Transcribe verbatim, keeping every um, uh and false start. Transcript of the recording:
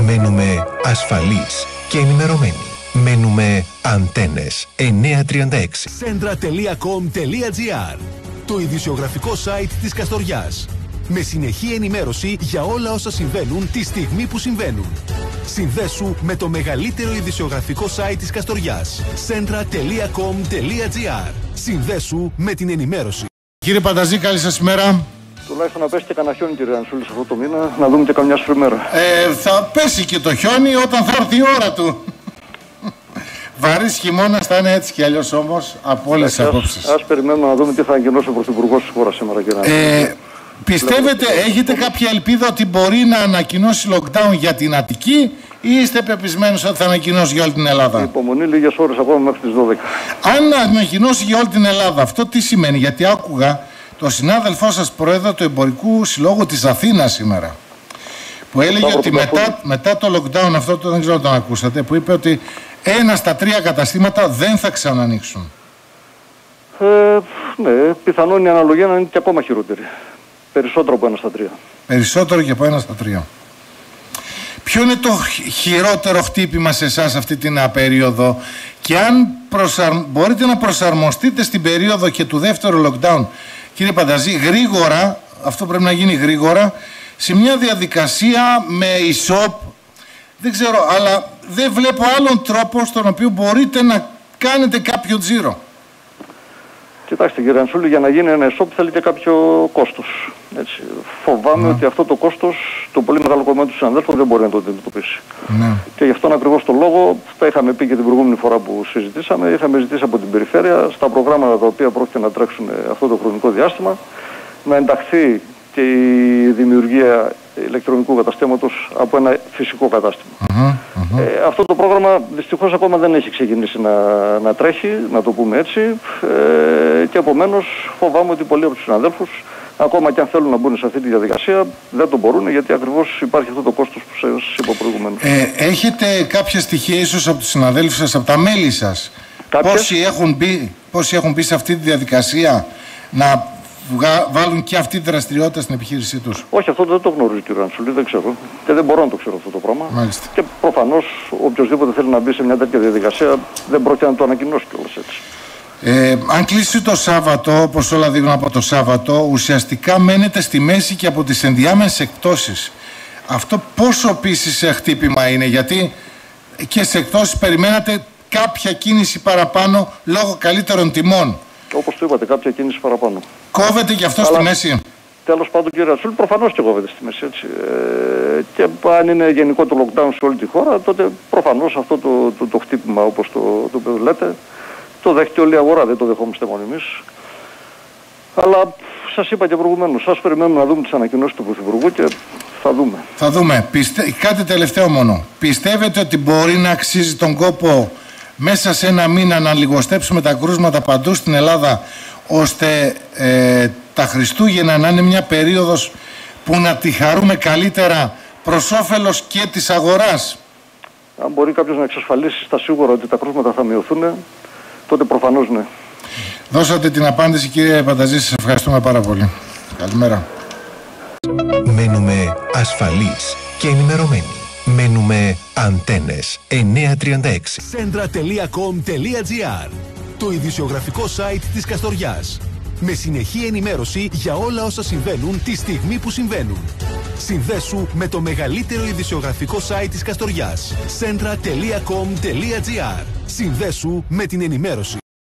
Μένουμε ασφαλείς και ενημερωμένοι. Μένουμε Αντένες εννιακόσια τριάντα έξι. Centra τελεία com τελεία gr, το ειδησιογραφικό site της Καστοριάς. Με συνεχή ενημέρωση για όλα όσα συμβαίνουν τη στιγμή που συμβαίνουν. Συνδέσου με το μεγαλύτερο ειδησιογραφικό site της Καστοριάς. Centra τελεία com τελεία gr. Συνδέσου με την ενημέρωση. Κύριε Πανταζή, καλή σας ημέρα. Τουλάχιστον να πέσει και κανένα χιόνι, κύριε Ανσούλη, σε αυτό το μήνα, να δούμε και καμιά σφριμέρα. Ε, θα πέσει και το χιόνι όταν θα έρθει η ώρα του. Βαρύς χειμώνας θα είναι έτσι κι αλλιώς όμως, από όλες τις απόψεις. Ας περιμένουμε να δούμε τι θα ανακοινώσει ο Πρωθυπουργός της χώρας σήμερα, κύριε ε, Πιστεύετε, έχετε κάποια ελπίδα ότι μπορεί να ανακοινώσει lockdown για την Αττική ή είστε πεπισμένος ότι θα ανακοινώσει για όλη την Ελλάδα? Υπομονή, λίγες ώρες ακόμα μέχρι τις δώδεκα. Αν ανακοινώσει για όλη την Ελλάδα, αυτό τι σημαίνει? Γιατί άκουγα το συνάδελφό σας πρόεδρο του Εμπορικού Συλλόγου της Αθήνας σήμερα, που έλεγε ότι μετά, μετά το lockdown, αυτό το δεν ξέρω αν το ακούσατε, που είπε ότι ένα στα τρία καταστήματα δεν θα ξανανοίξουν. Ε, ναι, πιθανόν η αναλογία να είναι και ακόμα χειρότερη. Περισσότερο από ένα στα τρία. Περισσότερο και από ένα στα τρία. Ποιο είναι το χειρότερο χτύπημα σε εσάς αυτή την περίοδο και αν προσαρ... μπορείτε να προσαρμοστείτε στην περίοδο και του δεύτερου lockdown, κύριε Πανταζή, γρήγορα, αυτό πρέπει να γίνει γρήγορα, σε μια διαδικασία με e-shop, δεν ξέρω, αλλά δεν βλέπω άλλον τρόπο στον οποίο μπορείτε να κάνετε κάποιο τζίρο. Κοιτάξτε, κύριε Ανσούλη, για να γίνει ένα e-shop θέλει και κάποιο κόστος. Έτσι. Φοβάμαι ναι. ότι αυτό το κόστος, το πολύ μεγάλο κομμάτι του συναδέλφου δεν μπορεί να το αντιμετωπίσει. Ναι. Και γι' αυτόν ακριβώς το λόγο, τα είχαμε πει και την προηγούμενη φορά που συζητήσαμε, είχαμε ζητήσει από την περιφέρεια στα προγράμματα τα οποία πρόκειται να τρέξουν αυτό το χρονικό διάστημα να ενταχθεί και η δημιουργία ηλεκτρονικού καταστήματος από ένα φυσικό κατάστημα. Uh-huh, uh-huh. Ε, αυτό το πρόγραμμα δυστυχώς ακόμα δεν έχει ξεκινήσει να, να τρέχει, να το πούμε έτσι, ε, και επομένως φοβάμαι ότι πολλοί από τους συναδέλφους, ακόμα και αν θέλουν να μπουν σε αυτή τη διαδικασία, δεν το μπορούν, γιατί ακριβώς υπάρχει αυτό το κόστος που σας είπα προηγουμένως. Ε, έχετε κάποια στοιχεία ίσως από τους συναδέλφους σας, από τα μέλη σας, πόσοι έχουν, μπει, πόσοι έχουν μπει σε αυτή τη διαδικασία να βάλουν και αυτή τη δραστηριότητα στην επιχείρησή τους? Όχι, αυτό δεν το γνωρίζει, κύριε Ανσουλή, δεν ξέρω. Και δεν μπορώ να το ξέρω αυτό το πράγμα. Μάλιστα. Και προφανώς οποιοδήποτε θέλει να μπει σε μια τέτοια διαδικασία δεν πρόκειται να το ανακοινώσει κιόλας έτσι. Ε, αν κλείσει το Σάββατο, όπως όλα δείχνουν από το Σάββατο, ουσιαστικά μένετε στη μέση και από τις ενδιάμεσες εκπτώσεις. Αυτό πόσο επίσης σε χτύπημα είναι? Γιατί και σε εκπτώσεις περιμένατε κάποια κίνηση παραπάνω λόγω καλύτερων τιμών. Όπως το είπατε, κάποια κίνηση παραπάνω. Κόβεται και αυτό. Αλλά στη μέση? Τέλος πάντων, κύριε Ατσούλη, προφανώς και κόβεται στη μέση. Έτσι. Ε, και αν είναι γενικό το lockdown σε όλη τη χώρα, τότε προφανώς αυτό το, το, το χτύπημα, όπως το, το, το λέτε, το δέχεται όλη η αγορά. Δεν το δεχόμαστε μόνο εμείς. Αλλά σας είπα και προηγουμένως, σας περιμένουμε να δούμε τις ανακοινώσεις του Πρωθυπουργού και θα δούμε. Θα δούμε. Πιστε... Κάτι τελευταίο μόνο. Πιστεύετε ότι μπορεί να αξίζει τον κόπο μέσα σε ένα μήνα να λιγοστέψουμε τα κρούσματα παντού στην Ελλάδα, ώστε ε, τα Χριστούγεννα να είναι μια περίοδος που να τη χαρούμε καλύτερα προς όφελος και της αγοράς? Αν μπορεί κάποιος να εξασφαλίσει στα σίγουρα ότι τα κρούσματα θα μειωθούν, τότε προφανώς ναι. Δώσατε την απάντηση, κύριε Πανταζή, σας ευχαριστούμε πάρα πολύ. Καλημέρα. Μένουμε ασφαλείς και ενημερωμένοι. Μένουμε Αντένες εννιακόσια τριάντα έξι. Centra τελεία com τελεία gr, το ειδησιογραφικό site της Καστοριάς. Με συνεχή ενημέρωση για όλα όσα συμβαίνουν τη στιγμή που συμβαίνουν. Συνδέσου με το μεγαλύτερο ειδησιογραφικό site της Καστοριάς. Centra τελεία com τελεία gr. Συνδέσου με την ενημέρωση.